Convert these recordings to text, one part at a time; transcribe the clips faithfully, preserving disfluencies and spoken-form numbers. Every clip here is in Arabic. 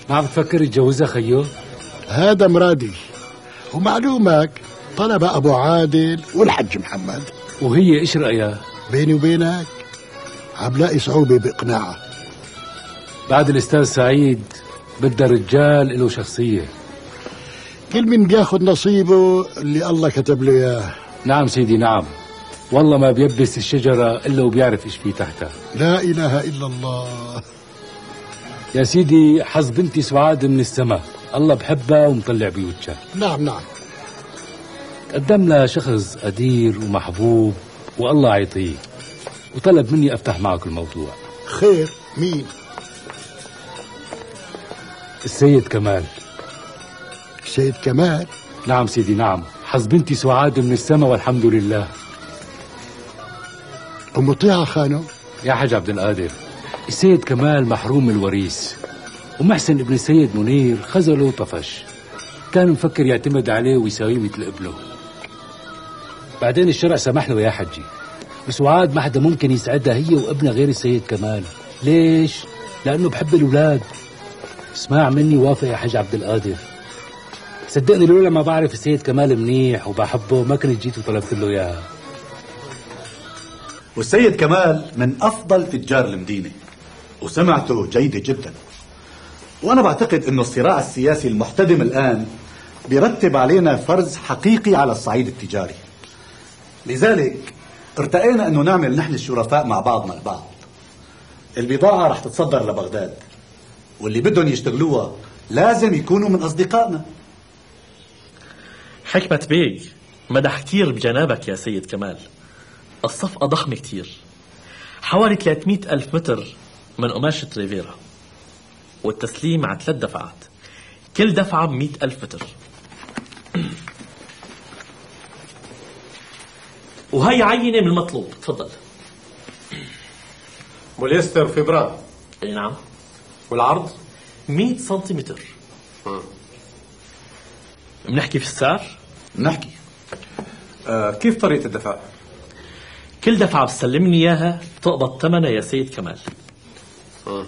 ما عم تفكر يتجوزها خيو؟ هذا مرادي، ومعلومك طلب أبو عادل والحج محمد. وهي إيش رأيها؟ بيني وبينك عم لاقي صعوبة بإقناعها. بعد الأستاذ سعيد بدها رجال له شخصية. كل من بياخد نصيبه اللي الله كتب له إياه. نعم سيدي نعم، والله ما بيبس الشجرة إلا وبيعرف إيش في تحتها. لا إله إلا الله. يا سيدي حظ بنتي سعاد من السماء، الله بحبها ومطلع بوجهها. نعم نعم. قدم لها شخص قدير ومحبوب والله عيطيه، وطلب مني أفتح معك الموضوع. خير، مين؟ السيد كمال. السيد كمال؟ نعم سيدي نعم، حظ بنتي سعاد من السماء والحمد لله. ومطيعة خانو؟ يا حاج عبد القادر، السيد كمال محروم من الوريث، ومحسن ابن السيد منير خذله وطفش، كان مفكر يعتمد عليه ويساويه مثل ابنه. بعدين الشرع سمح له يا حجي، وسعاد ما حدا ممكن يسعدها هي وابنها غير السيد كمال. ليش؟ لأنه بحب الأولاد. اسمع مني وافق يا حاج عبد القادر، صدقني لولا ما بعرف السيد كمال منيح وبحبه ما كنت جيت وطلبت له اياها. والسيد كمال من أفضل تجار المدينة وسمعته جيدة جدا، وأنا بعتقد أنه الصراع السياسي المحتدم الآن بيرتب علينا فرز حقيقي على الصعيد التجاري. لذلك ارتقينا أنه نعمل نحن الشرفاء مع بعضنا البعض. البضاعة رح تتصدر لبغداد، واللي بدهم يشتغلوها لازم يكونوا من أصدقائنا. حكمة بيك مدح كتير بجنابك يا سيد كمال. الصفقة ضخمة كتير، حوالي ثلاثمئة ألف متر من قماشة ريفيرا، والتسليم على ثلاث دفعات، كل دفعة بمئة ألف متر. وهي عينة من المطلوب، تفضل. بوليستر فيبرا. اي نعم. والعرض؟ مئة سنتيمتر. بنحكي في السعر؟ بنحكي. آه كيف طريقة الدفع؟ كل دفعة بتسلمني إياها تقبض ثمنها يا سيد كمال. آه.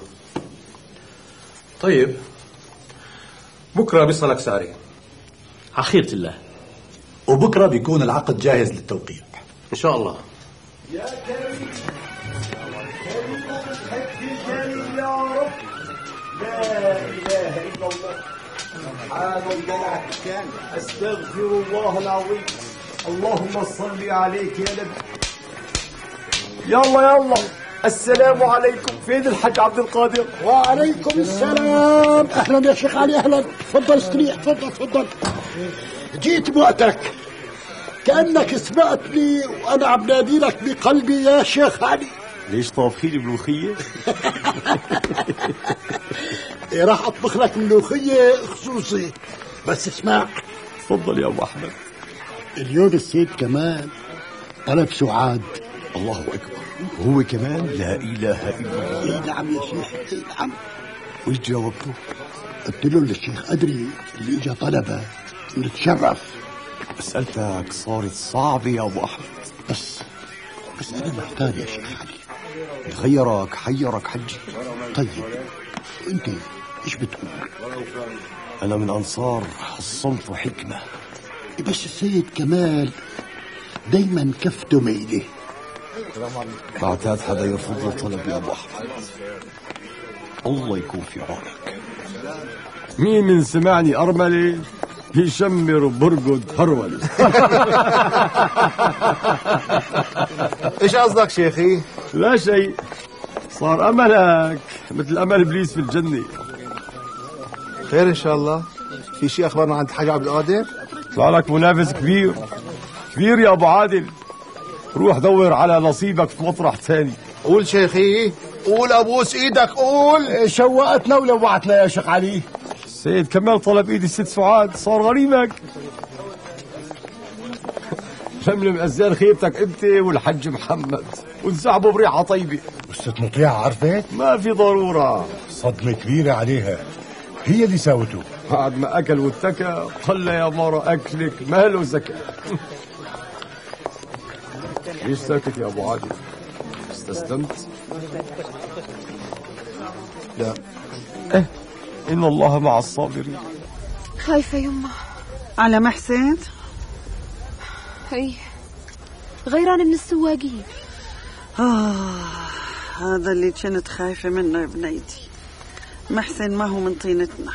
طيب بكرة بيصلك سعري. عخيرة الله. وبكرة بيكون العقد جاهز للتوقيع إن شاء الله. يا كريم كريم الحج الجليل يا رب، لا إله إلا الله. سبحان الله، أستغفر الله العظيم. اللهم صل عليك يا نبي. يلا يلا، السلام عليكم. فين الحج عبد القادر؟ وعليكم السلام. أهلا يا شيخ علي، أهلا. تفضل استريح، تفضل تفضل. جيت بوقتك، كأنك سبقتني وأنا عم نادي لك بقلبي يا شيخ علي. ليش طابخي لي ملوخية؟ إيه، راح أطبخ لك ملوخية خصوصي، بس اسمع. تفضل يا أبو أحمد. اليوم السيد كمال طلب سعاد. الله أكبر، هو كمان؟ لا إله إلا الله. إيه نعم يا شيخ، إيه نعم. وإيش جاوبته؟ قلت له للشيخ أدري اللي إجا طلبه نتشرف. مسألتك صارت صعبة يا أبو أحمد. بس بس أنا محتار يا شيخ علي. غيرك حيرك حجي. طيب أنت إيش بتقول؟ أنا من أنصار الصنف وحكمة. بس السيد كمال دايما كفته ميلة. بعتاد حدا يرفض له طلب يا أبو أحمد. الله يكون في عونك. مين من سمعني أرملة بيشمر وبرقد هرولة. إيش قصدك شيخي؟ لا شيء، صار أملك مثل أمل إبليس في الجنة. خير إن شاء الله. في شيء أخبارنا عند الحاج عبد القادر؟ طلع لك منافس كبير كبير يا أبو عادل. روح دور على نصيبك في مطرح ثاني. قول شيخي، قول أبوس إيدك، قول. شوقتنا ولوعتنا يا شيخ علي. السيد كمال طلب إيد الست سعاد، صار غريبك. شملم أزال خيبتك أنت والحج محمد ونسحبه بريحة طيبة. والست مطيعة عرفت؟ ما في ضرورة. صدمة كبيرة عليها، هي اللي ساوته. بعد ما أكل واتكى قل يا مرة أكلك مال وزكى. ليش ساكت يا أبو عادل؟ استسلمت؟ لا. إيه إن الله مع الصابرين. خايفة يما. على محسن؟ اي غيران من السواقين. آه هذا اللي كنت خايفة منه يا بنيتي. محسن ما هو من طينتنا.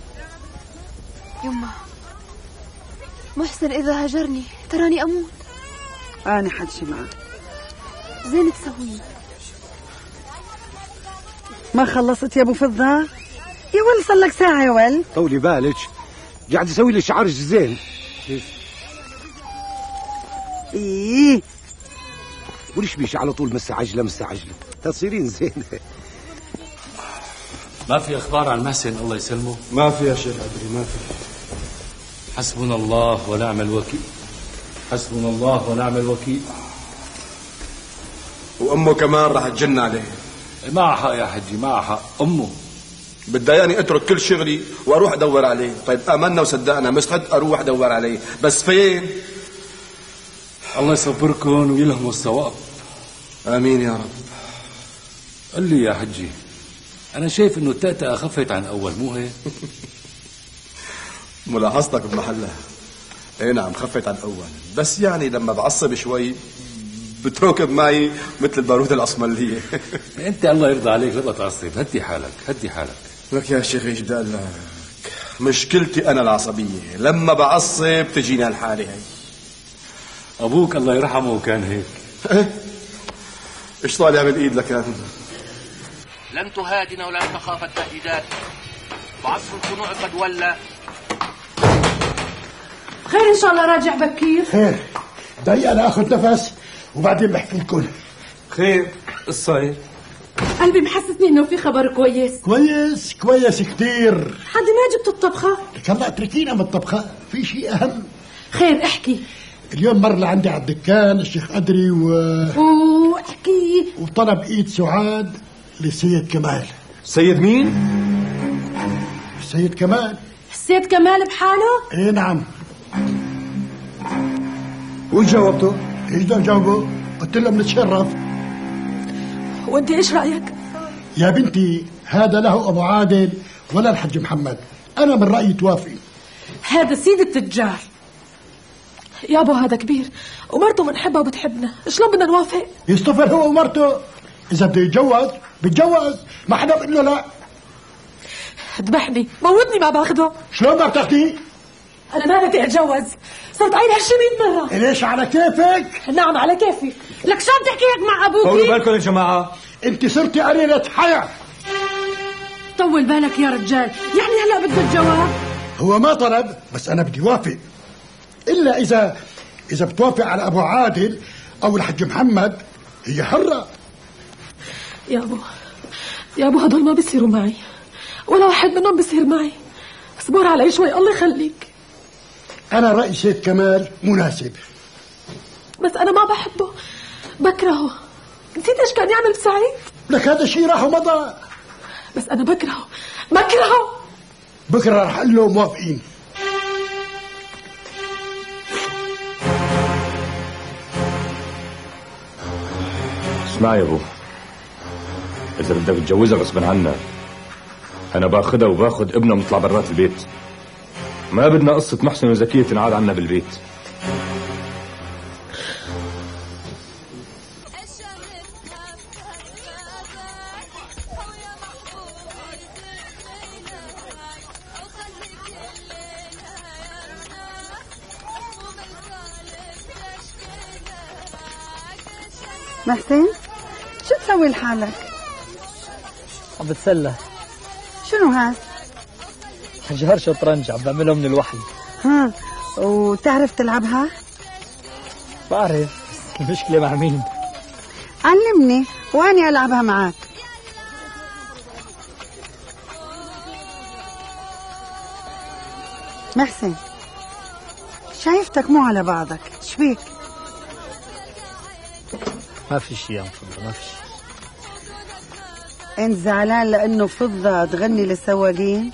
يما محسن إذا هجرني تراني أموت. أنا حدشي معه. زين تسوي. ما خلصت يا أبو فضة؟ يا ول صار لك ساعة يا ول. طولي بالك قاعد يسوي لي شعر زين. إيه وليش بيش على طول مسا عجلة مسا عجلة تصيرين زين. ما في اخبار عن محسن الله يسلمه؟ ما في يا شيخ أدري ما في. حسبنا الله ونعم الوكيل. حسبنا الله ونعم الوكيل. وأمه كمان راح تجن عليه. معها حق يا حجي معها حق. أمه بداياني اترك كل شغلي واروح ادور عليه. طيب امنا وصدقنا مستعد اروح ادور عليه، بس فين؟ الله يصبركم ويلهموا الصواب. امين يا رب. قل لي يا حجي، انا شايف انه التأتأة خفت عن اول، مو هيك؟ ملاحظتك بمحلها. اي نعم خفت عن اول، بس يعني لما بعصب شوي بتركب معي مثل البارود الاسمرليه. انت الله يرضى عليك لا تعصب، هدي حالك هدي حالك. لك يا شيخ ايش بدي اقول لك، مشكلتي انا العصبيه، لما بعصب تجيني هالحاله هي. ابوك الله يرحمه كان هيك. ايش طالع من ايد لك؟ لن تهادن ولن تخاف التهديدات، وعصر الخنوع قد ولى. خير ان شاء الله راجع بكير. خير دقيقة أنا أخذ نفس وبعدين بحكي لكم. خير الصاير؟ قلبي محسسني انه في خبر كويس. كويس كويس كتير. حد ما جبت الطبخة؟ لك الله اتركينا من الطبخة، في شيء أهم. خير احكي. اليوم مر لعندي على الدكان الشيخ أدري و واحكي وطلب إيد سعاد للسيد كمال. سيد مين؟ السيد كمال. السيد كمال بحاله؟ ايه نعم. وش جاوبته؟ ايش بدي اجاوبه؟ قلت له بنتشرف. وانت ايش رايك؟ يا بنتي هذا له ابو عادل ولا الحج محمد، انا من رايي توافقي. هذا سيد التجار يابو، هذا كبير ومرته بنحبها وبتحبنا، شلون بدنا نوافق؟ يصطفل هو ومرته، اذا بده يتجوز بتجوز، ما حدا بقول له لا. اذبحني موتني ما باخده. شلون ما بتاخديه؟ انا ما بدي اتجوز، صرت عيد هالشي مية مرة. ليش على كيفك؟ نعم على كيفي. لك شو بتحكي هيك مع ابوكي؟ طولوا بالكم يا جماعة، انت صرتي قليلة حياة. طول بالك يا رجال، يعني هلا بده الجواب؟ هو ما طلب، بس انا بدي وافق، الا اذا اذا بتوافق على ابو عادل او الحج محمد هي حرة. يا ابو يا ابو هدول ما بيصيروا معي، ولا واحد منهم بيصير معي. اصبر علي شوي الله يخليك. انا رايي سيد كمال مناسب. بس انا ما بحبه، بكرهه. نسيت ايش كان يعمل سعيد؟ لك هذا شيء راح ومضى. بس انا بكرهه بكرهه. بكره رح اقول له موافقين. اسمع يا ابو، اذا بدك تجوزها غصبا عنا انا باخدها وباخد ابنها ونطلع برات البيت. ما بدنا قصة محسن وزكية تنعاد عنا بالبيت. محسن شو تسوي لحالك؟ عم بتسلى. شنو هاد؟ جهر شطرنج عم بعمله من الوحي. ها وتعرف تلعبها؟ بعرف، بس المشكلة مع مين؟ علمني وأني ألعبها معك. محسن شايفتك مو على بعضك، شبيك؟ ما في شيء يا فضة، ما في شيء. انت زعلان لأنه فضة تغني للسواقين؟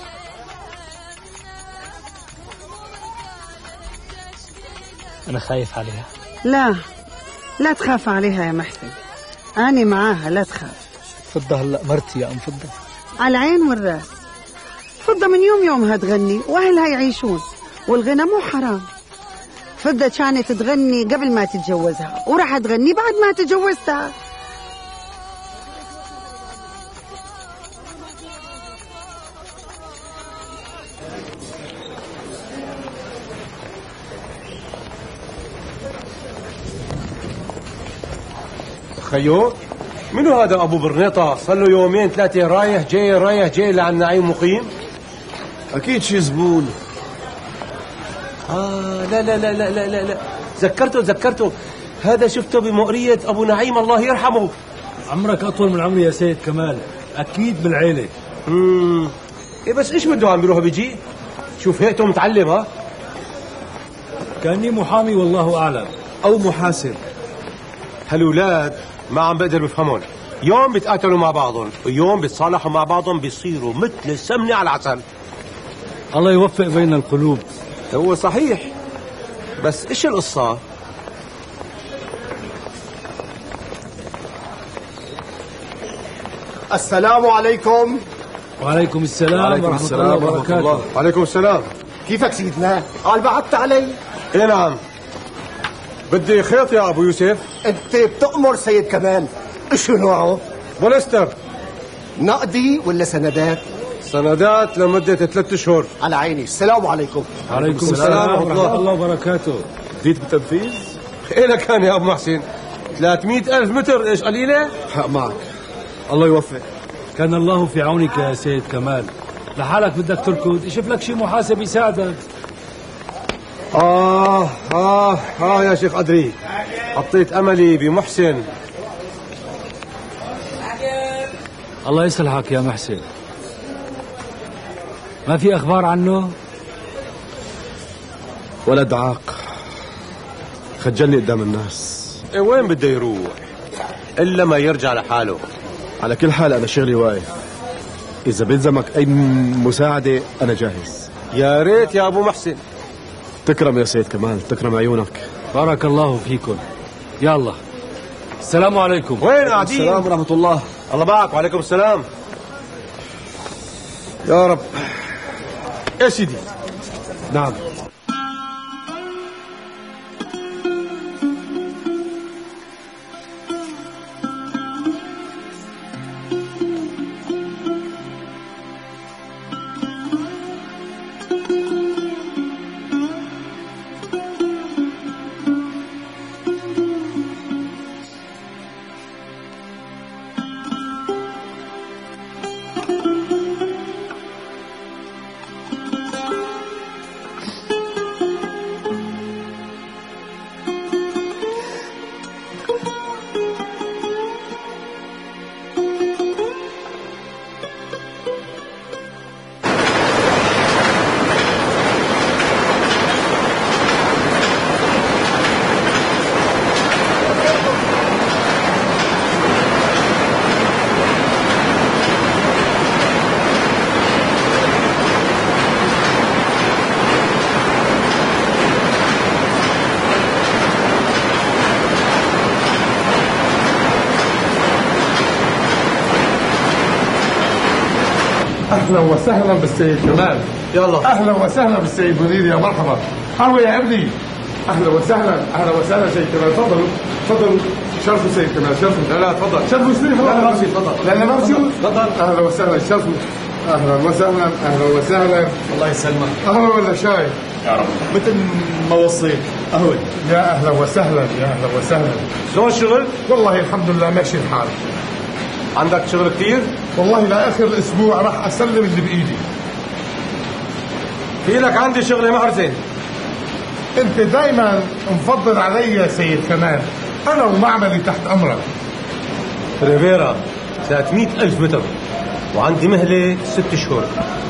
أنا خايف عليها. لا لا تخاف عليها يا محسن، أنا معاها لا تخاف. فضة هلا مرتي يا أم فضة. على العين والراس، فضة من يوم يومها تغني وأهلها يعيشون، والغنى مو حرام. فضة كانت تغني قبل ما تتجوزها وراح تغني بعد ما تجوزتها. خيو منو هذا ابو برنيطه؟ صار له يومين ثلاثه رايح جاي رايح جاي لعند نعيم مقيم. اكيد شي زبون. اه لا لا لا لا لا لا ذكرته ذكرته هذا شفته بمقرية ابو نعيم الله يرحمه. عمرك اطول من عمري يا سيد كمال، اكيد بالعيله. امم ايه بس ايش بده عم بيروح بيجي؟ شوف هيئته متعلم. ها كاني محامي والله اعلم، او محاسب. هالولاد ما عم بقدر بفهمهم، يوم بيتقاتلوا مع بعضهم ويوم بيتصالحوا مع بعضهم، بيصيروا مثل السمنه على العسل. الله يوفق بين القلوب. هو صحيح، بس ايش القصه؟ السلام عليكم. وعليكم السلام ورحمة الله وبركاته. وعليكم السلام. كيفك سيدنا؟ قال بعثت علي. ايه نعم، بدي خيط يا ابو يوسف. انت بتأمر سيد كمال. شو نوعه؟ بوليستر. نقدي ولا سندات؟ سندات لمدة ثلاث اشهر. على عيني. السلام عليكم. وعليكم السلام ورحمة الله وبركاته. جيت بالتنفيذ؟ ايه لك كان يا ابو محسن؟ ثلاثمئة ألف متر ايش قليلة؟ حق معك. الله يوفق. كان الله في عونك يا سيد كمال، لحالك بدك تركض، يشوف لك شي محاسب يساعدك. آه آه آه يا شيخ أدري، حطيت أملي بمحسن. الله يصلحك يا محسن. ما في أخبار عنه؟ ولد عاق، خجلني قدام الناس. إيه وين بده يروح؟ إلا ما يرجع لحاله. على كل حال أنا شغلي واقف، إذا بلزمك أي مساعدة أنا جاهز. يا ريت يا أبو محسن. تكرم يا سيد كمال، تكرم عيونك. بارك الله فيكم. يلا السلام عليكم. وين قاعدين؟ السلام ورحمة الله. الله معك. وعليكم السلام. يا رب. يا سيدي. نعم. اهلا وسهلا بالسيد كمال. يلا. اهلا وسهلا بالسيد منير، يا مرحبا. حلوة يا ابني. اهلا وسهلا اهلا وسهلا سيد كمال. تفضلوا تفضلوا. شرفوا سيد كمال، شرفوا. لا لا تفضل. شرفوا سليم. لا لا مرسي تفضل. لا لا مرسي تفضل. اهلا وسهلا شرفوا. اهلا وسهلا اهلا وسهلا. الله يسلمك. قهوة ولا شاي؟ يا رب. مثل ما وصيت. قهوة. يا اهلا وسهلا يا اهلا وسهلا. شلون الشغل؟ والله الحمد لله ماشي الحال. عندك شغل كثير؟ والله لاخر الاسبوع راح اسلم اللي بايدي. في لك عندي شغله محرزه. انت دايما مفضل علي يا سيد كمال، انا ومعملي تحت امرك. ريفيرا ثلاثمئة ألف متر وعندي مهله ست شهور.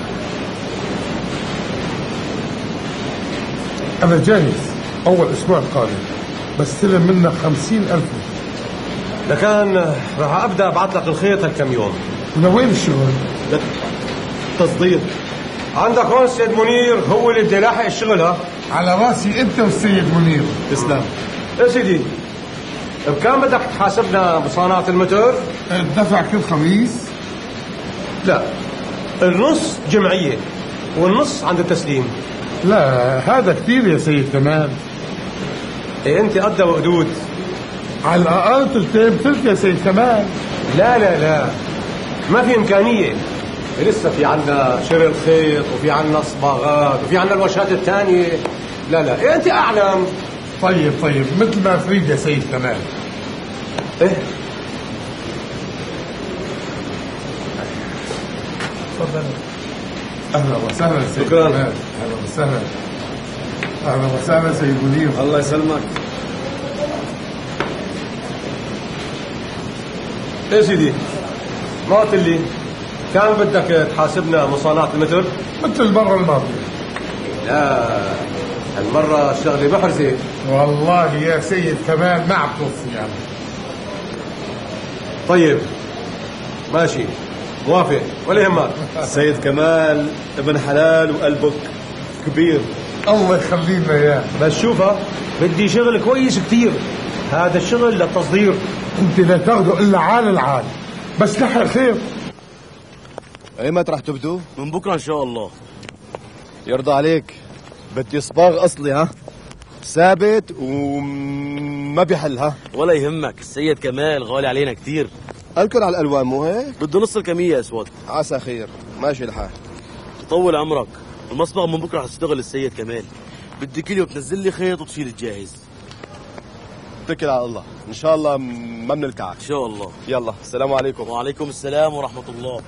انا جاهز اول اسبوع القادم، بستلم منك خمسين ألف متر. لكان راح ابدا ابعث لك الخيط هالكم يوم. لوين الشغل؟ تصدير. عندك هون السيد منير هو اللي بده يلاحق الشغل. ها على راسي انت والسيد منير. تسلم. يا سيدي بكام بدك تحاسبنا بصناعة المتر؟ الدفع كل خميس؟ لا النص جمعية والنص عند التسليم. لا هذا كثير يا سيد كمال. إيه أنت قد وقدود. على الأقل ثلثين بثلث يا سيد كمال. لا لا لا ما في إمكانية. لسه في عنا شغل خيط وفي عنا صباغات وفي عنا الوشات الثانية. لا لا إيه أنت أعلم. طيب طيب مثل ما تريد يا سيد كمال. إيه تفضل. اهلا وسهلا سيد شكرا. كمال. اهلا وسهلا. اهلا وسهلا سيد منير. الله يسلمك. ايه سيدي ما قلت لي كان بدك تحاسبنا مصانعة المتر مثل المرة الماضية؟ لا هالمرة الشغلة محرزة. والله يا سيد كمال ما عم توفي يعني. طيب ماشي موافق ولا يهمك. سيد كمال ابن حلال وقلبك كبير. الله يخلي لنا اياه. بس شوفها بدي شغل كويس كتير. هذا الشغل للتصدير. انت لا تاخذه الا عال العال بس لحق خير. ايمتى رح تبدو؟ من بكره ان شاء الله. يرضى عليك بدي صباغ اصلي ها ثابت وما بيحل ها. ولا يهمك السيد كمال غالي علينا كتير. الكل على الالوان مو هيك؟ بده نص الكميه يا اسود. عسى خير ماشي الحال. طول عمرك. المصبغ من بكره حتشتغل السيد كمال. بدي كيلو تنزل لي خيط وتشيل الجاهز. اتكل على الله ان شاء الله ما بنلكعك ان شاء الله. يلا السلام عليكم. وعليكم السلام ورحمه الله.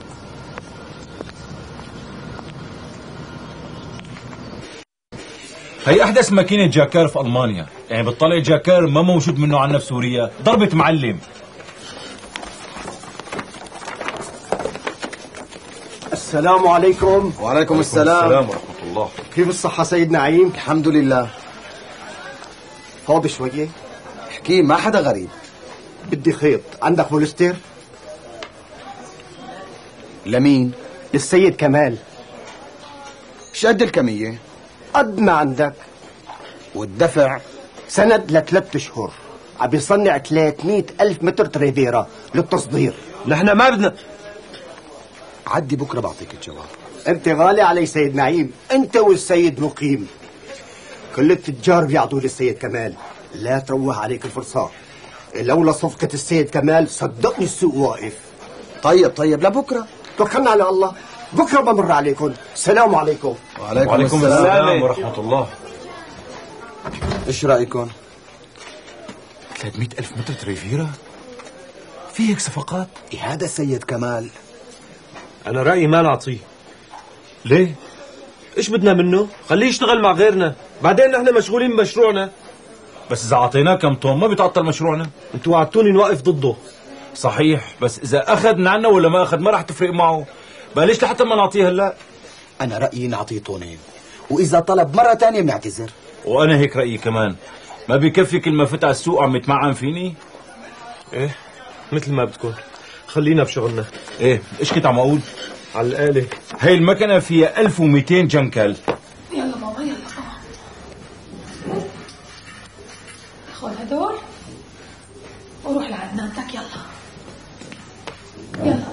هي احدث ماكينه جاكار في المانيا، يعني بتطلع جاكار ما موجود منه عندنا في سوريا، ضربة معلم. السلام عليكم. وعليكم السلام. السلام ورحمه الله. كيف الصحة سيد نعيم؟ الحمد لله. فاضي شوية؟ احكي ما حدا غريب. بدي خيط، عندك بولستر؟ لمين؟ للسيد كمال. ايش قد الكمية؟ قد ما عندك. والدفع؟ سند لثلاث اشهر. عم يصنع ثلاثمية ألف متر تريفيرا للتصدير. نحن ما بدنا. عدي بكره بعطيك الجواب. انت غالي علي سيد نعيم، انت والسيد مقيم. كل التجار بيعطوا للسيد كمال، لا تروح عليك الفرصة. لولا صفقة السيد كمال صدقني السوق واقف. طيب طيب لبكره. توكلنا على الله، بكره بمر عليكم. السلام عليكم. وعليكم, وعليكم السلام, السلام ورحمة الله. ايش رأيكم؟ ثلاثمية ألف متر تريفيرا؟ في هيك صفقات؟ إيه هذا السيد كمال. أنا رأيي ما نعطيه. ليه؟ إيش بدنا منه؟ خليه يشتغل مع غيرنا، بعدين نحن مشغولين بمشروعنا. بس إذا أعطيناه كم طن ما بيتعطل مشروعنا. أنتوا وعدتوني نوقف ضده. صحيح، بس إذا أخذ من عنا ولا ما أخذ ما راح تفرق معه. بلاش لحتى ما نعطيه هلا. أنا رأيي نعطيه طنين، وإذا طلب مرة تانية بنعتذر. وأنا هيك رأيي كمان. ما بكفي كل ما فت على السوق عم يتمعن فيني؟ إيه مثل ما بدكم، خلينا بشغلنا. إيه إيش كنت عم أقول؟ على الآلة. هي المكنة فيها ألف ومئتين جنكل. يلا ماما يلا. خذ هدول وروح لعدنانتك. يلا يلا.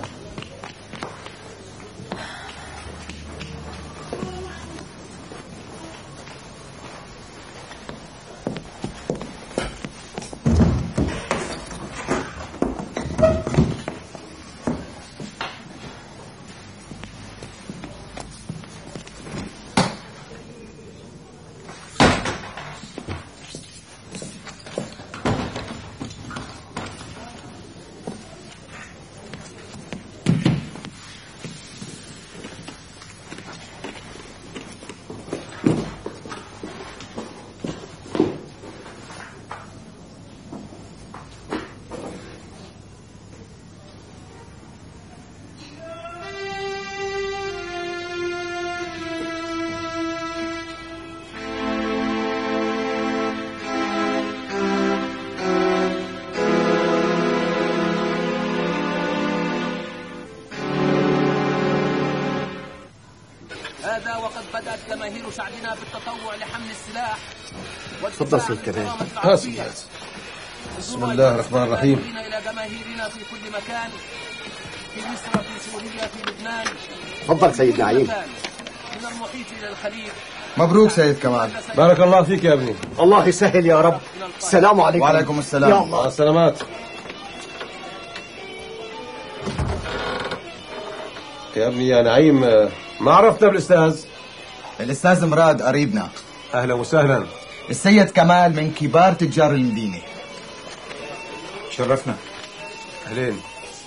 هذا وقد بدأت جماهير شعبنا بالتطوع لحمل السلاح. تفضل سيد كمال. بسم الله الرحمن الرحيم. إلى جماهيرنا في كل مكان في مصر في تفضل سيد نعيم. مبروك سيد كمال. بارك الله فيك يا ابني. الله يسهل يا رب. السلام عليكم. وعليكم السلام. يا الله. السلامات. يا ابني يا نعيم، ما عرفنا بالاستاذ. الاستاذ مراد قريبنا. اهلا وسهلا. السيد كمال من كبار تجار المدينه. شرفنا. اهلين.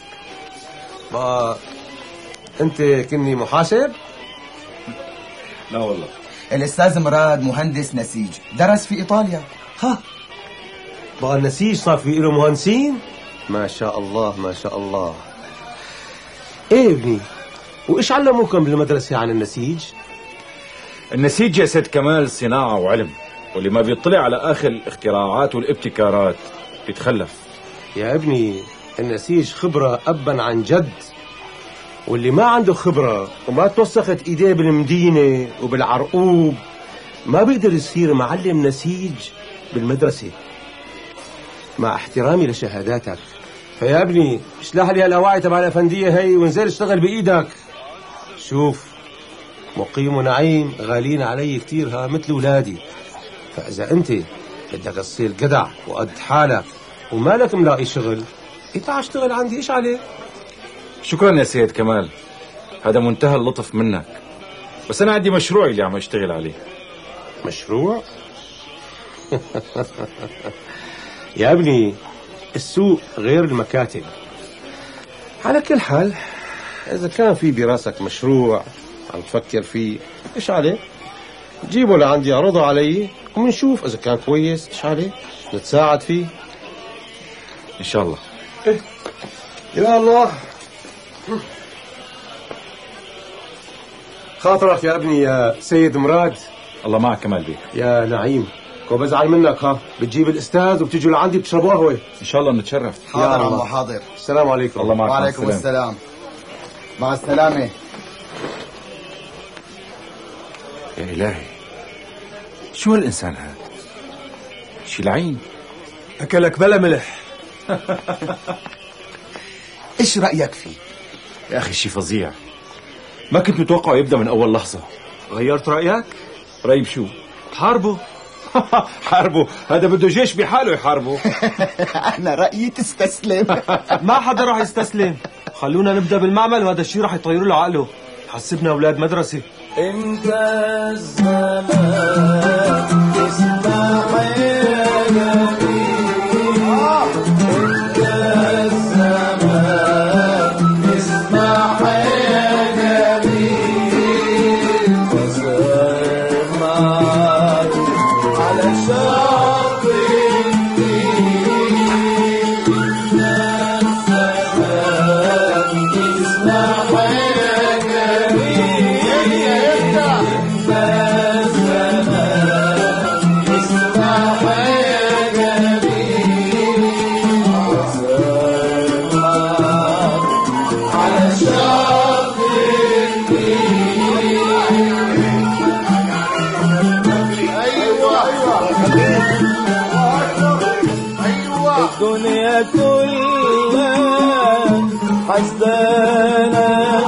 ما انت كني محاسب؟ لا والله. الاستاذ مراد مهندس نسيج، درس في ايطاليا. ها بقى النسيج صار في له مهندسين؟ ما شاء الله ما شاء الله. ايه ابني، وايش علموكم بالمدرسه عن النسيج؟ النسيج يا سيد كمال صناعة وعلم، واللي ما بيطلع على آخر الاختراعات والابتكارات بيتخلف. يا ابني النسيج خبرة أبا عن جد، واللي ما عنده خبرة وما توسخت إيديه بالمدينة وبالعرقوب ما بيقدر يصير معلم نسيج بالمدرسة. مع احترامي لشهاداتك، فيا ابني اشلح لي هالأواعي تبع الأفندية هي وانزل اشتغل بإيدك. شوف، مقيم ونعيم غالين علي كتير، ها مثل ولادي. فإذا أنت بدك تصير جدع وقد حالك ومالك ملاقي شغل، تعال اشتغل عندي. ايش عليك؟ شكرا يا سيد كمال، هذا منتهى اللطف منك، بس أنا عندي مشروع اللي عم أشتغل عليه. مشروع؟ يا ابني السوق غير المكاتب. على كل حال، إذا كان في براسك مشروع عم تفكر فيه، ايش عليك؟ جيبه لعندي، عرضه علي ومنشوف إذا كان كويس. ايش عليك؟ نتساعد فيه إن شاء الله. إيه؟ يا الله. خاطرك يا ابني يا سيد مراد. الله معك كمال بيك. يا نعيم، كو بزعل منك، ها بتجيب الأستاذ وبتجوا لعندي بتشربوا قهوة. إن شاء الله نتشرف. حاضر عمو حاضر. السلام عليكم. الله معك. وعليكم السلام. السلام. مع السلامة. يا إلهي، شو هالإنسان هذا؟ شي لعين. أكلك بلا ملح. ايش رأيك فيه؟ يا أخي شي فظيع، ما كنت متوقعه يبدأ من أول لحظة. غيرت رأيك؟ رأيي بشو؟ حاربه. حاربه؟ هذا بده جيش بحاله يحاربه. أنا رأيي تستسلم. ما حدا راح يستسلم. خلونا نبدأ بالمعمل، وهذا الشيء راح يطير له عقله. حسبنا أولاد مدرسة. انت الزمان تسمع يا جميل، انت الزمان تسمع يا جميل، وسمعت على شاطئ النيل، انت الزمان تسمع يا الدنيا كلها حسدانة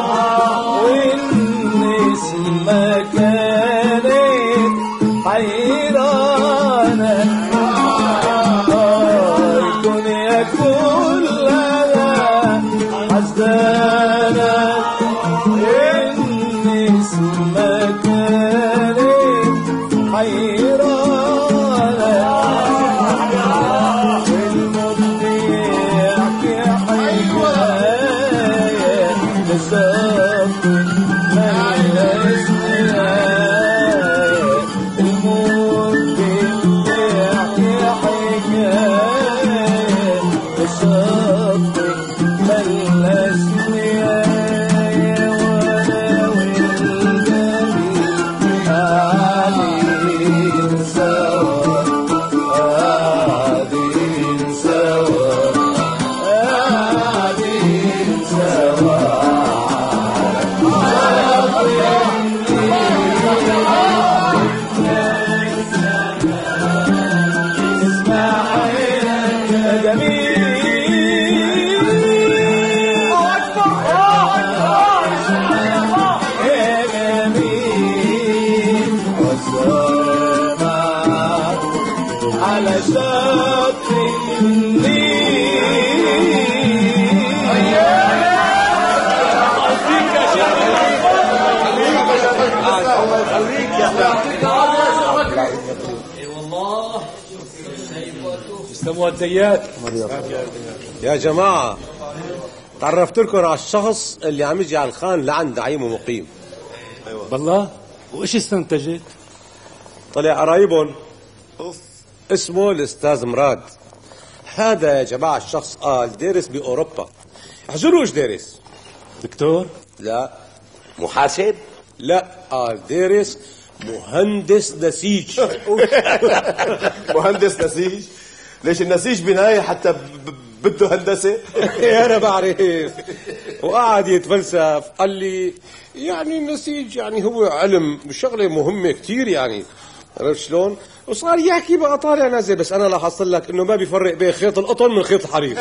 والنسمة كانت حيرانة، الدنيا كلها حسدانة والنسمة كانت حيرانة، جميل. الله أكبر. موديات. يا جماعة تعرفت لكم على الشخص اللي عم يجي على الخان لعند نعيم ومقيم. أيوة. بالله وإيش استنتجت؟ طلع قرايبهم اسمه الأستاذ مراد. هذا يا جماعة الشخص قال دارس بأوروبا. احجروا ايش دارس؟ دكتور؟ لا. محاسب؟ لا، قال دارس مهندس نسيج. مهندس نسيج؟ ليش النسيج بناية حتى بده هندسة؟ أنا بعرف. وقعد يتفلسف، قال لي يعني النسيج يعني هو علم شغلة مهمة كتير يعني، عرفت شلون؟ وصار يحكي بقى طالع نازل، بس أنا لاحظت لك إنه ما بيفرق بين خيط القطن من خيط الحرير.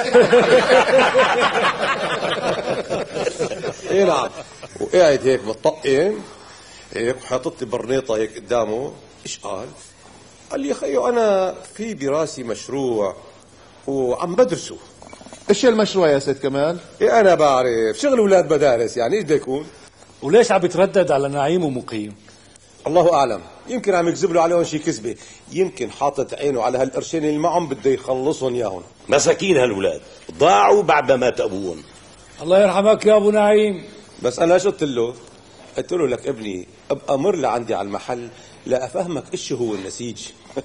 إيه نعم. وقاعد هيك بطقين هيك وحاطط لي برنيطة هيك قدامه. إيش قال؟ قال لي خيو أنا في براسي مشروع وعم بدرسه. ايش المشروع يا سيد كمال؟ إيه أنا بعرف شغل أولاد مدارس يعني. إيش بده يكون؟ وليش عم بتردد على نعيم ومقيم؟ الله أعلم، يمكن عم يكذب له عليهم شي كذبة، يمكن حاطط عينه على هالقرشين اللي معهم بده يخلصهم ياهم. مساكين هالولاد ضاعوا بعد ما مات أبوهم. الله يرحمك يا أبو نعيم. بس أنا ايش قلت له؟ قلت له لك ابني ابقى مر لعندي على المحل لا أفهمك إيش هو النسيج.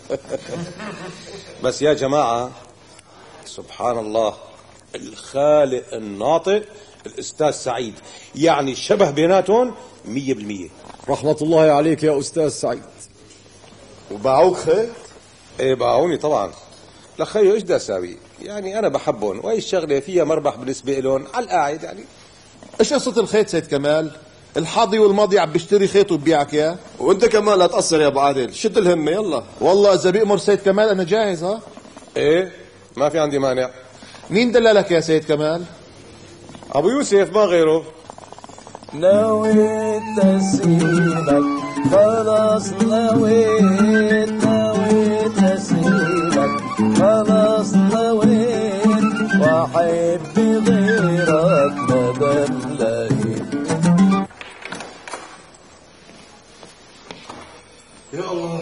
بس يا جماعة سبحان الله، الخالق الناطق الأستاذ سعيد، يعني الشبه بيناتهم مية بالمية. رحمة الله عليك يا أستاذ سعيد. وباعوك خير؟ ايه باعوني طبعا. لك خيو ايش بدي اساوي؟ يعني انا بحبهم واي شغله فيها مربح بالنسبه لهم على القاعد يعني. ايش قصة الخيط سيد كمال؟ الحاضي والماضي عم بيشتري خيط وبيعك اياه. وانت كمان لا تقصر يا ابو عادل، شد الهمه يلا. والله اذا بيأمر سيد كمال انا جاهز. ها ايه ما في عندي مانع. مين دلالك يا سيد كمال؟ ابو يوسف ما غيره. نويت اسيبك خلاص، نويت نويت اسيبك خلاص، نويت واحب غيرك مدام لقيت. يا الله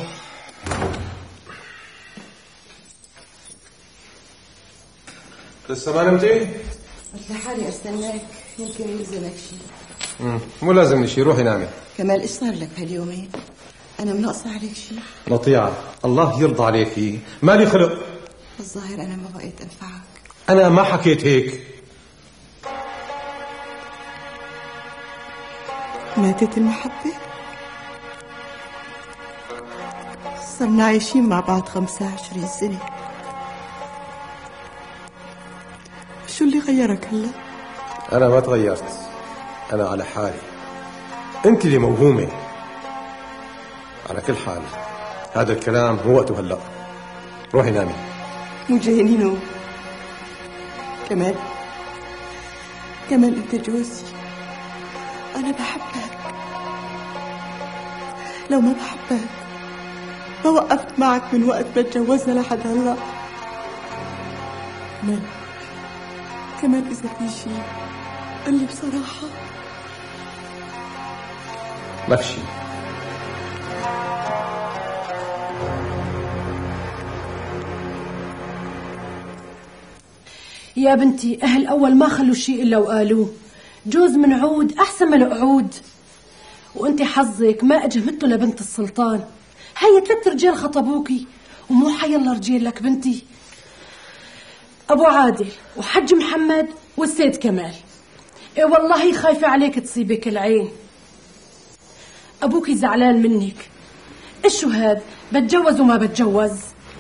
لسه ما نمتي؟ قلت لحالي استناك يمكن يلزمك شيء. امم مو لازم شيء، روحي نامي. كمال ايش صار لك هاليومين؟ انا منقصه عليك شيء؟ نطيعة الله يرضى عليكي، مالي خلق. الظاهر انا ما بقيت انفعك. انا ما حكيت هيك. ماتت المحبة؟ صرنا عايشين مع بعض خمسة وعشرين سنة، شو اللي غيرك هلا؟ أنا ما تغيرت، أنا على حالي، أنت اللي موهومة. على كل حال هذا الكلام هو وقته هلا، روحي نامي. مو جايني نوم. كمال كمال أنت جوزي، أنا بحبك. لو ما بحبك ما وقفت معك من وقت ما تجوزنا لحد هلا. كمان كمان إذا في شيء قل لي بصراحة. ما في شيء. يا بنتي أهل أول ما خلوا شيء إلا وقالوه. جوز من عود أحسن من القعود، وأنت حظك ما أجه مثله لبنت السلطان. هي ثلاث رجال خطبوكي ومو حيلا رجال لك بنتي. أبو عادل وحج محمد والسيد كمال. إيه والله خايفة عليك تصيبك العين. أبوكي زعلان منك. إيش شو هاد؟ بتجوز وما بتجوز؟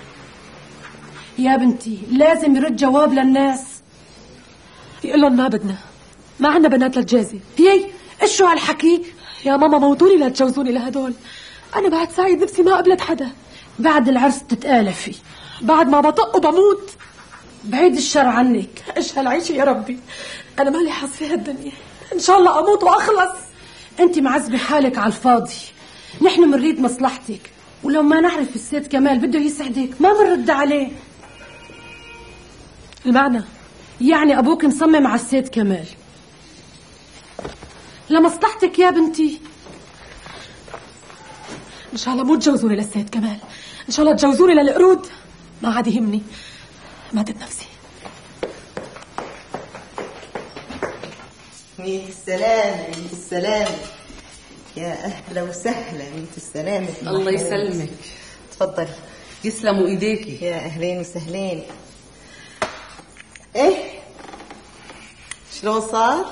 يا بنتي لازم يرد جواب للناس. يقول لهم ما بدنا، ما عندنا بنات للجازي. يي إيش شو هالحكي؟ يا ماما موتوني لا تجوزوني لهدول. أنا بعد سعيد نفسي ما قبلت حدا. بعد العرس تتآلفي، بعد ما بطق وبموت. بعيد الشر عنك. إيش هالعيشة يا ربي، أنا مالي حظ في هالدنيا. إن شاء الله أموت وأخلص. أنت معذبة حالك على الفاضي. نحن منريد مصلحتك، ولو ما نعرف السيد كمال بده يسعدك ما بنرد عليه. المعنى يعني أبوك مصمم على السيد كمال لمصلحتك يا بنتي. إن شاء الله مو تجوزوني للسيد كمال، إن شاء الله تجوزوني للقرود. ما عاد يهمني، اعتماد النفسي. ميت السلام ميت السلام، يا اهلا وسهلا. ميت السلام. الله يسلمك. تفضلي. يسلموا ايديكي. يا اهلين وسهلين. ايه شلون صار؟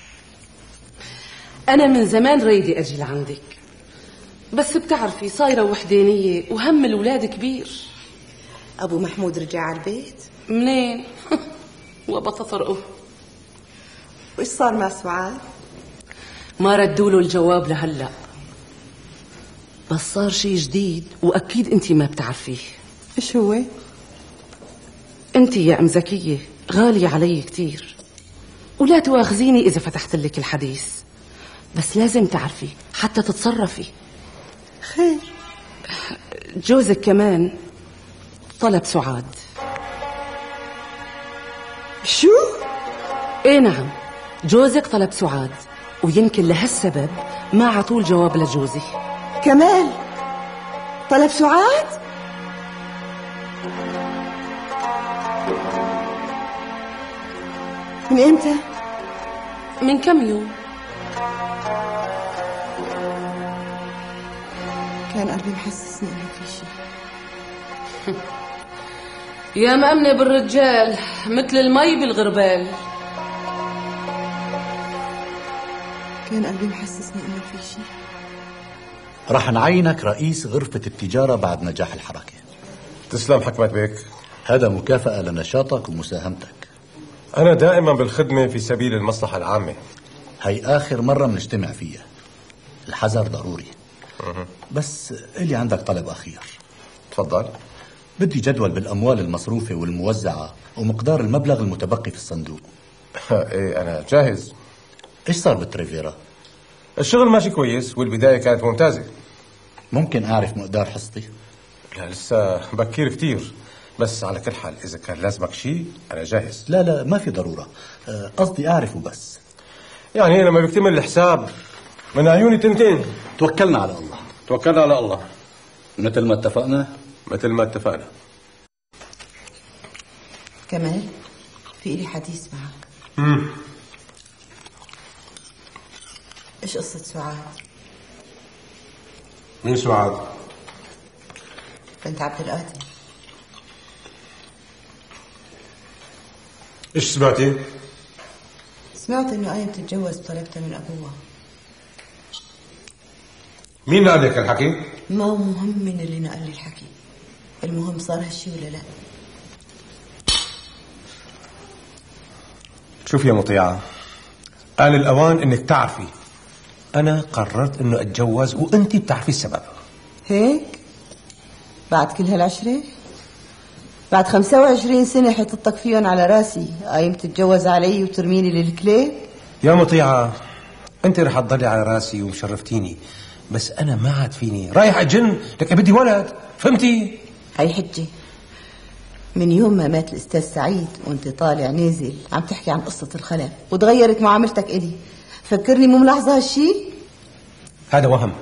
انا من زمان رايدة اجي لعندك، بس بتعرفي صايرة وحدانية وهم الولاد كبير. ابو محمود رجع على البيت؟ منين؟ وبتطرقه. وإيش صار مع سعاد؟ ما ردوا له الجواب لهلا، بس صار شيء جديد واكيد انت ما بتعرفيه. ايش هو؟ انت يا ام زكية غالية علي كتير، ولا تواخذيني اذا فتحت لك الحديث، بس لازم تعرفي حتى تتصرفي. خير. جوزك كمان طلب سعاد. شو؟ ايه نعم، جوزك طلب سعاد، ويمكن لهالسبب ما عطول جواب لجوزي. كمال طلب سعاد؟ من امتى؟ من كم يوم. كان قلبي محسسني انه في شيء. يا مأمنة بالرجال مثل المي بالغربال. كان قلبي محسسني انه في شيء. رح نعينك رئيس غرفة التجارة بعد نجاح الحركة. تسلم حكمت بيك. هذا مكافأة لنشاطك ومساهمتك. أنا دائما بالخدمة في سبيل المصلحة العامة. هي آخر مرة بنجتمع فيها، الحذر ضروري. بس إلي عندك طلب أخير. تفضل. بدي جدول بالأموال المصروفة والموزعة ومقدار المبلغ المتبقي في الصندوق. إيه أنا جاهز. إيش صار بالتريفيرا؟ الشغل ماشي كويس والبداية كانت ممتازة. ممكن أعرف مقدار حصتي؟ لا لسه بكير كتير، بس على كل حال إذا كان لازمك شيء أنا جاهز. لا لا ما في ضرورة، قصدي أعرفه بس. يعني لما بيكتمل الحساب من عيوني تنتين. توكلنا على الله. توكلنا على الله. مثل ما اتفقنا. مثل ما اتفقنا. كمال في إلي حديث معك. امم ايش قصة سعاد؟ مين سعاد؟ بنت عبد القادر. ايش سمعتي؟ سمعت انه قايم تتجوز وطلبتها من ابوها. مين قال لك الحكي؟ ما هو مهم من اللي نقل لي الحكي، المهم صار هالشي ولا لا. شوف يا مطيعة، آن الأوان إنك تعرفي أنا قررت إنه أتجوز وأنت بتعرفي السبب. هيك؟ بعد كل هالعشرة؟ بعد خمسة وعشرين سنة حطتك فيهم على راسي قايم تتجوز علي وترميني للكليب؟ يا مطيعة أنت رح تضلي على راسي ومشرفتيني، بس أنا ما عاد فيني، رايح أجن لك بدي ولد، فهمتي؟ هاي حجة. من يوم ما مات الأستاذ سعيد وأنت طالع نازل عم تحكي عن قصة الخلق وتغيرت معاملتك إلي، فكرني مو ملاحظة هالشي؟ هذا وهم.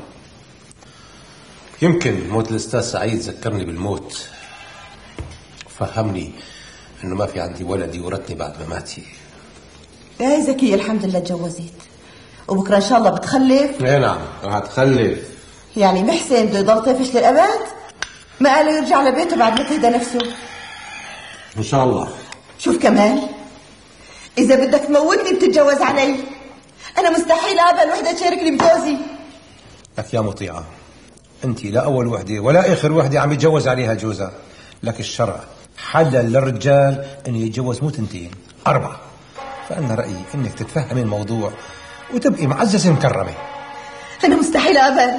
يمكن موت الأستاذ سعيد ذكرني بالموت، فهمني إنه ما في عندي ولد يورثني بعد ما ماتي. يا زكية الحمد لله تجوزت، وبكرة إن شاء الله بتخلف. ايه نعم رح تخلف. يعني محسن بده يضل طفش للأبد؟ ما قاله يرجع لبيته بعد ما تهدى نفسه؟ إن شاء الله. شوف كمال، إذا بدك تموتني بتتجوز علي، أنا مستحيل أقبل وحدة تشاركني بجوزي. لك يا مطيعة، أنت لا أول وحدة ولا آخر وحدة عم يتجوز عليها جوزها، لك الشرع حلل للرجال أن يتجوز مو تنتين أربعة، فأنا رأيي إنك تتفهمي الموضوع وتبقي معززة مكرمة. أنا مستحيل أقبل،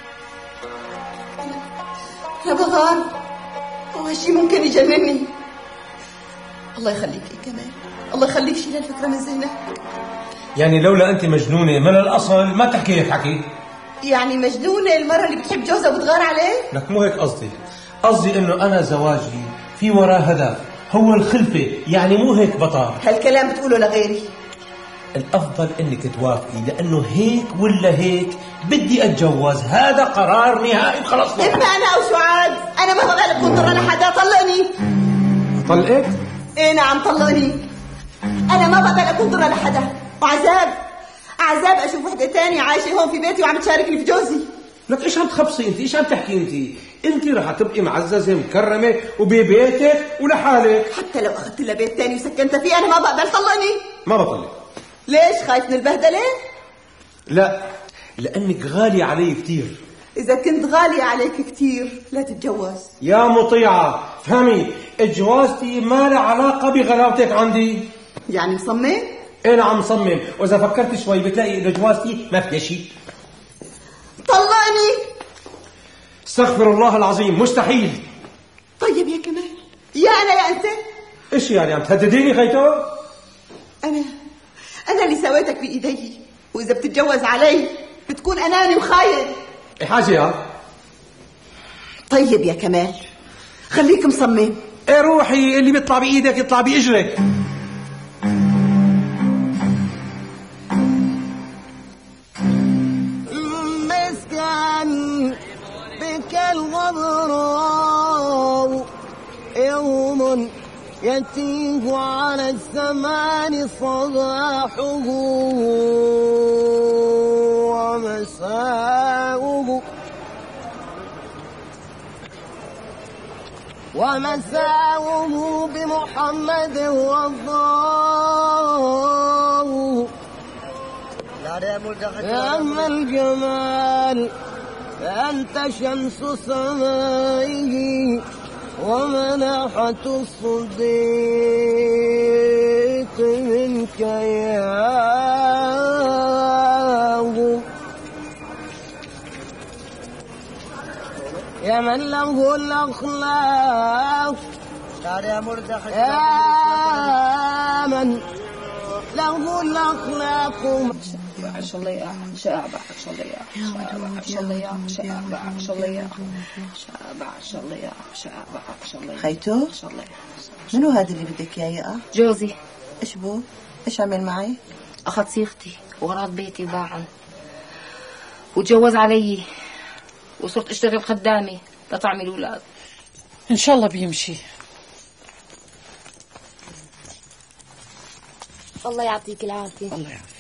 أنا بغار وهالشي ممكن يجنني. الله يخليك يا كمال، الله يخليك شيل الفكرة من ذهنك. يعني لولا أنت مجنونة من الأصل ما تحكي هيك حكي. يعني مجنونة المرة اللي بتحب جوزها وبتغار عليه؟ لك مو هيك قصدي، قصدي إنه أنا زواجي في وراه هدف هو الخلفة، يعني مو هيك بطار. هالكلام بتقوله لغيري. الأفضل إنك توافقي، لأنه هيك ولا هيك بدي أتجوز، هذا قرار نهائي خلص. إما أنا أو سعاد، أنا ما بغلب كنت أنا حدا. طلقني. طلقك؟ ايه نعم طلقني. انا ما بقدر اكون ضرة لحدا، وعذاب عذاب اشوف وحده تانية عايشه هون في بيتي وعم تشاركني في جوزي. لك ايش عم تخبصي انت؟ ايش عم تحكي انت؟ انت رح تبقي معززه مكرمه وببيتك ولحالك. حتى لو اخذت لها بيت تاني وسكنت فيه انا ما بقبل. طلقني. ما بطلق. ليش؟ خايف من البهدله؟ لا، لانك غاليه علي كثير. اذا كنت غاليه عليك كثير لا تتجوز. يا مطيعه فهمي، جوازتي ما لها علاقه بغلاوتك عندي. يعني مصمم؟ ايه نعم مصمم، واذا فكرت شوي بتلاقي انه جوازتي ما فيها شيء. طلقني. استغفر الله العظيم، مستحيل. طيب يا كمال، يا انا يا انت. ايش يعني عم تهدديني خيتو؟ انا انا اللي سويتك بايدي، واذا بتتجوز علي بتكون اناني وخاين. ايه حاجه يا طيب يا كمال، خليك مصمم. ايه روحي، اللي بيطلع بايدك يطلع باجرك. مسكن بك الغبراء يوم يتيه على الزمان صباحه ومساؤه ومساؤه بمحمد والله. يا أما الجمال فأنت شمس سمائه ومناحة الصديق منك ياه. يا من له الأخلاق يا من له الأخلاق. شليا شابع شليا شابع شليا شابع شليا شابع شليا شابع شليا. خيتو منو هذا اللي بدك اياه يا؟ جوزي. ايش بو؟ ايش عمل معي؟ اخذ صيغتي وغراض بيتي باعن وتجوز علي وصرت اشتغل خدامه لطعم الاولاد. ان شاء الله بيمشي. الله يعطيك العافيه. الله يعافيك.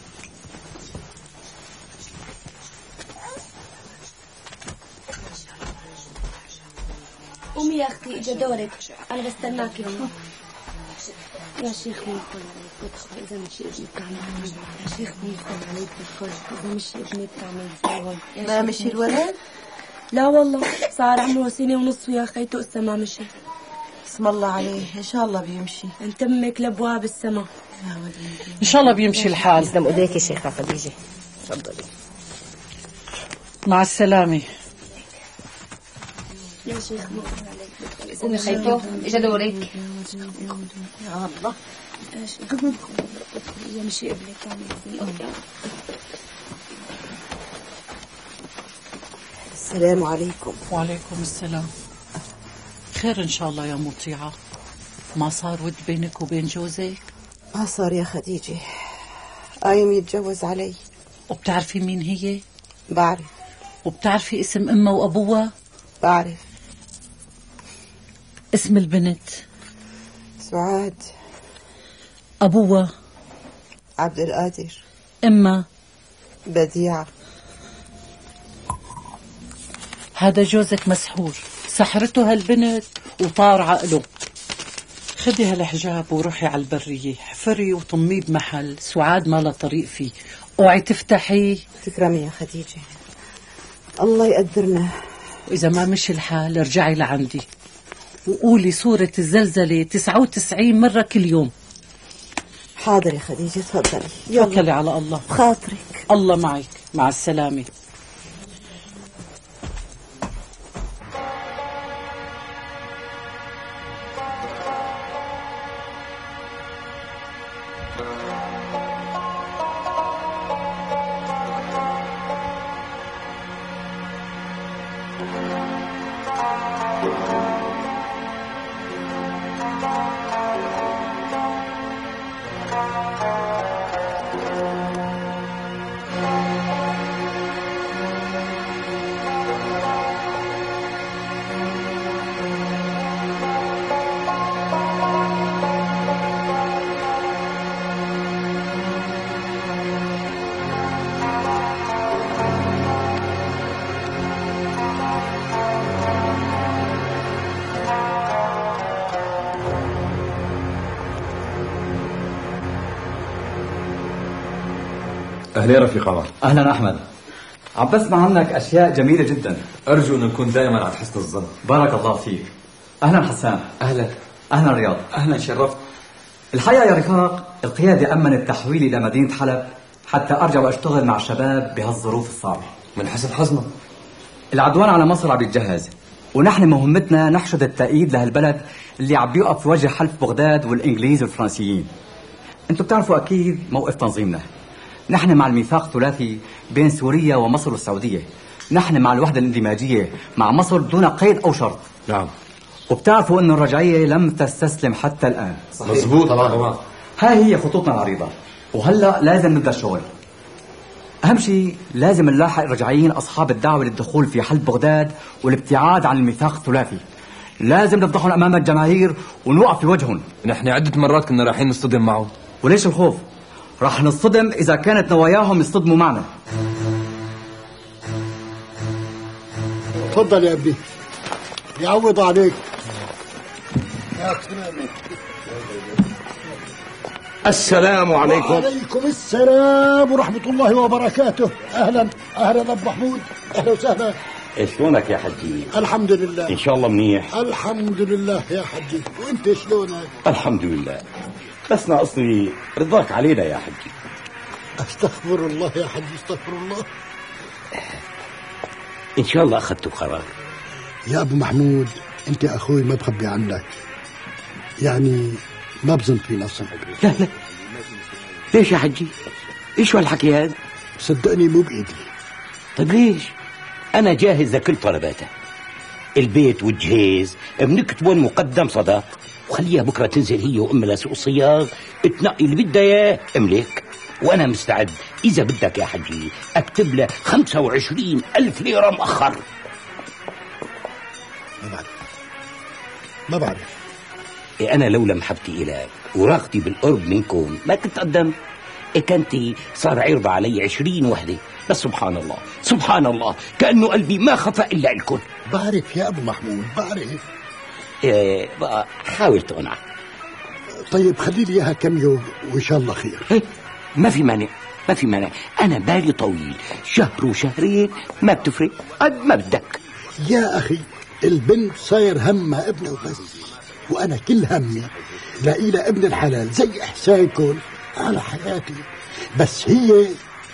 قومي يا اختي، اجا دورك، انا بستناكي هون. يا شيخ مين يطلع عليك تدخل؟ اذا مشي ابنك تعمل يا شيخ مين يطلع عليك تدخل؟ اذا مشي ابنك تعمل زول. ما مشي الولد؟ لا والله، صار عمره سنه ونص ويا خيته لسه ما مشي. اسم الله عليه، ان شاء الله بيمشي. انتمك لابواب السما. ان شاء الله بيمشي الحال. يسلم ايديك يا شيخه خديجه. تفضلي. مع السلامه. يا شيخ استنى خيتو، اجا دورك. يا الله. يا مشي ابنك السلام عليكم. وعليكم السلام. خير ان شاء الله يا مطيعه. ما صار ود بينك وبين جوزك؟ ما صار يا خديجه، قايم يتجوز علي. وبتعرفي مين هي؟ بعرف. وبتعرفي اسم امها وابوها؟ بعرف. اسم البنت؟ سعاد. ابوها؟ عبد القادر. امها؟ بديعة. هذا جوزك مسحور، سحرته هالبنت وطار عقله. خدي هالحجاب وروحي على البرية، حفري وطميه بمحل سعاد ما لها طريق فيه، اوعي تفتحي. تكرمي يا خديجة، الله يقدرنا. وإذا ما مشي الحال ارجعي لعندي وقولي سورة الزلزلة تسعة وتسعين مرة كل يوم. حاضر يا خديجة، تفضلي. توكلي على الله. بخاطرك. الله معك. مع السلامة. اهلا رفيق عمر. اهلا احمد. عم بسمع عنك اشياء جميله جدا. ارجو ان نكون دائما على حسن الظن. بارك الله فيك. اهلا حسان. اهلا. اهلا رياض. اهلا شرفت. الحقيقه يا رفاق القياده امنت تحويلي الى مدينه حلب حتى ارجع واشتغل مع الشباب بهالظروف الصعبه. من حسن حظنا. العدوان على مصر عم يتجهز ونحن مهمتنا نحشد التأييد لهالبلد اللي عم بيوقف في وجه حلف بغداد والانجليز والفرنسيين. انتم بتعرفوا اكيد موقف تنظيمنا. نحن مع الميثاق الثلاثي بين سوريا ومصر والسعوديه. نحن مع الوحده الاندماجيه مع مصر دون قيد او شرط. نعم. وبتعرفوا انه الرجعيه لم تستسلم حتى الان. صحيح. مزبوط. طبعا. هاي هي خطوطنا العريضه وهلا لازم نبدا الشغل. أهم شيء لازم نلاحق الرجعيين أصحاب الدعوة للدخول في حلب بغداد والابتعاد عن الميثاق الثلاثي. لازم نفضحهم أمام الجماهير ونوقف في وجههم. نحن عدة مرات كنا رايحين نصطدم معهم. وليش الخوف؟ رح نصطدم إذا كانت نواياهم يصطدموا معنا. تفضل يا ابني. يعوض عليك. السلام عليكم. وعليكم السلام ورحمة الله وبركاته. أهلا أهلا أبو محمود. أهلا وسهلا. شلونك يا حجي؟ الحمد لله. إن شاء الله منيح. الحمد لله يا حجي. وأنت شلونك؟ الحمد لله. بس ناقصني رضاك علينا يا حجي. أستغفر الله يا حجي استغفر الله. إن شاء الله أخذتوا قرار. يا أبو محمود أنت أخوي ما بخبي عنك. يعني ما بظن في نصر. لا لا ليش يا حجي؟ ايش هالحكي هذا؟ صدقني مو بايدي. طيب ليش؟ انا جاهز لكل طلباتك. البيت والجهاز بنكتبهم مقدم صداق وخليها بكره تنزل هي وام لسوق الصياغ تنقي اللي بدها اياه املك. وانا مستعد اذا بدك يا حجي اكتب له خمسة وعشرين الف ليره مؤخر. ما بعرف ما بعرف إيه أنا لولا محبتي إليك ورغبتي بالقرب منكم ما كنت قدمت. إيه كنتي صار عرض علي عشرين وحدة. بس سبحان الله سبحان الله كأنه قلبي ما خفى إلا لكم. بعرف يا أبو محمود بعرف. إيه بقى حاول تقنع. طيب خلي لي إياها كم يوم وإن شاء الله خير. إيه ما في مانع ما في مانع. أنا بالي طويل شهر وشهرين ما بتفرق قد ما بدك. يا أخي البنت صاير همها ابنه وبس وأنا كل همي لاقي لها ابن الحلال زي إحسانكم على حياتي. بس هي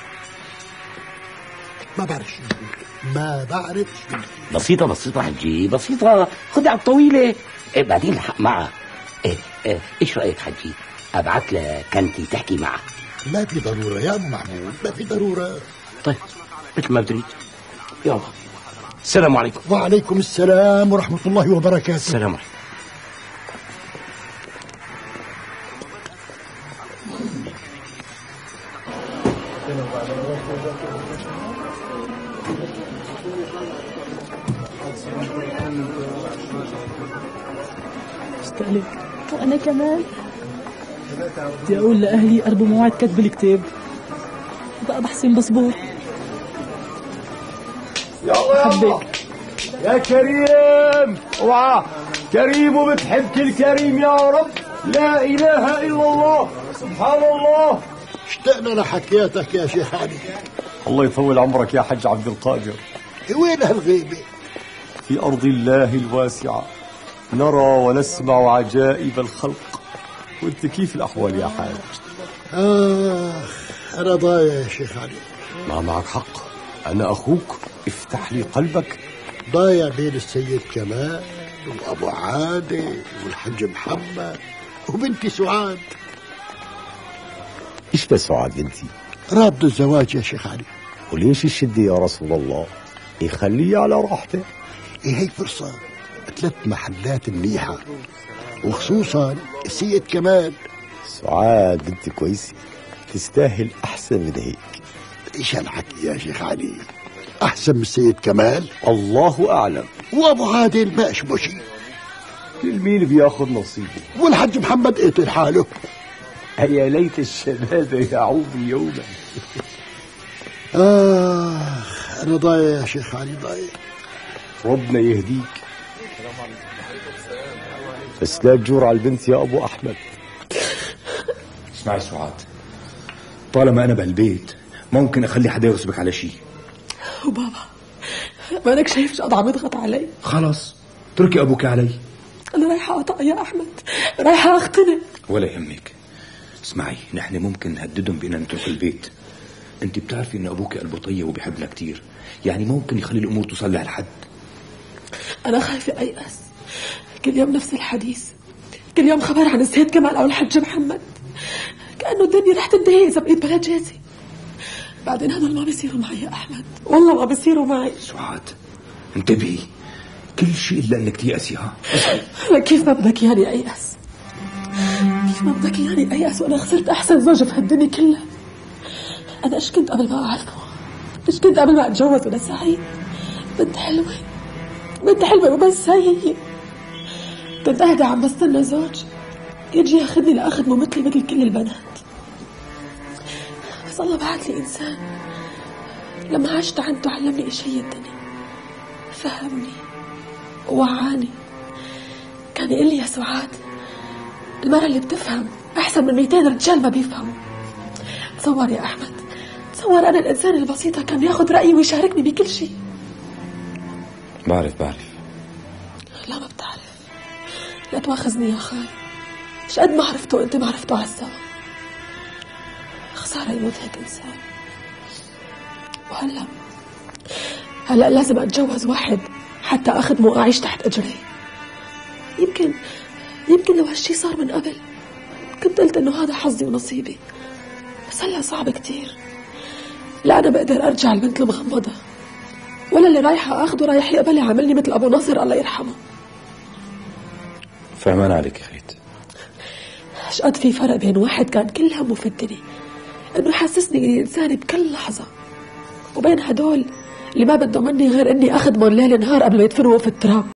ما بعرف شو ما بعرف شو. بسيطة بسيطة حجي بسيطة. خذ على الطويلة. إيه بعدين الحق معها. إيه إيه إيش رأيك حجي أبعث لها كنتي تحكي معها؟ ما في ضرورة يا أبو محمود ما في ضرورة. طيب مثل ما تريد. يلا السلام عليكم. وعليكم السلام ورحمة الله وبركاته. السلام عليكم. استقلك. وأنا كمان بدي أقول لأهلي قربوا موعد كتب الكتاب بقى بحسن بصبور. يلا يلا يا كريم. اوعى كريم وبتحب كل كريم يا رب. لا إله إلا الله سبحان الله. اشتقنا لحكياتك يا شيخ علي. الله يطول عمرك يا حج عبد القادر. وين هالغيبة؟ في أرض الله الواسعة نرى ونسمع عجائب الخلق. وانت كيف الأحوال يا حاج؟ آخ أنا ضايع يا شيخ علي. ما معك حق. أنا أخوك افتح لي قلبك. ضايع بين السيد كمال وأبو عادل والحج محمد وبنتي سعاد. إيش بس سعاد بنتي؟ رافض الزواج يا شيخ علي. وليش الشدة يا رسول الله؟ يخليه على راحته. إيه هي فرصة ثلاث محلات منيحة وخصوصا السيد كمال. سعاد بنتي كويسة تستاهل أحسن من هيك. إيش هالحكي يا شيخ علي؟ أحسن من السيد كمال؟ الله أعلم. وأبو عادل ما أشبه شيء. المين بياخذ نصيبه. والحج محمد قتل حاله. يا ليت الشباب يعود يوما. آه أنا ضايع يا شيخ علي ضايع. ربنا يهديك. بس لا تجور على البنت يا أبو أحمد. اسمعي سعاد، طالما أنا بهالبيت ممكن اخلي حدا يغصبك على شيء. وبابا مالك شايف شو عم يضغط علي؟ خلاص تركي ابوك علي. انا رايحه اقطع يا احمد، رايحه اختنق. ولا يهمك. اسمعي، نحن ممكن نهددهم بأننا نترك البيت. انت بتعرفي ان ابوك قلبه طيب وبيحبنا كتير، يعني ممكن يخلي الامور توصل لهالحد. انا خايفه ايأس، كل يوم نفس الحديث، كل يوم خبر عن السيد كمال او الحج محمد، كأنه الدنيا رح تنتهي اذا بقيت بلا جازي. بعدين هدول ما بيصيروا معي يا احمد، والله ما بيصيروا معي. سعاد انتبهي، كل شيء الا انك تيأسي. ها كيف ما بدك يعني ايأس؟ كيف ما بدك يعني ايأس وانا خسرت احسن زوجة في هالدنيا كلها؟ انا ايش كنت قبل ما اعرفه؟ ايش كنت قبل ما اتجوز وانا سعيد؟ بنت حلوة، بنت حلوة وبس هي هي. كنت قاعدة عم بستنى زوج يجي ياخذني لاخدمه مثلي مثل كل البنات. بس الله بعث لي انسان لما عشت عنده علمني ايش هي الدنيا، فهمني ووعاني. كان يقول لي يا سعاد المرأة اللي بتفهم أحسن من مئتين رجال ما بيفهموا. تصور يا أحمد، تصور أنا الإنسان البسيطة كان ياخد رأيي ويشاركني بكل شيء. بعرف بعرف. لا ما بتعرف، لا تواخذني يا خال، مش قد ما عرفته وأنت ما عرفته عالسوا. خسارة يموت هيك إنسان. وهلا هلا لازم أتجوز واحد حتى أخدمه وأعيش تحت أجري. يمكن يمكن لو هالشي صار من قبل كنت قلت انه هذا حظي ونصيبي، بس هلا صعب كتير. لا انا بقدر ارجع البنت المغمضة، ولا اللي رايحة اخده رايح يقبل يعاملني مثل ابو ناصر الله يرحمه. فهمان عليك يا خيت. ايش قد في فرق بين واحد كان كل همه في الدنيا انه يحسسني اني انسان بكل لحظة، وبين هدول اللي ما بدهم مني غير اني اخدمهم ليل نهار قبل ما يدفنوا في التراب.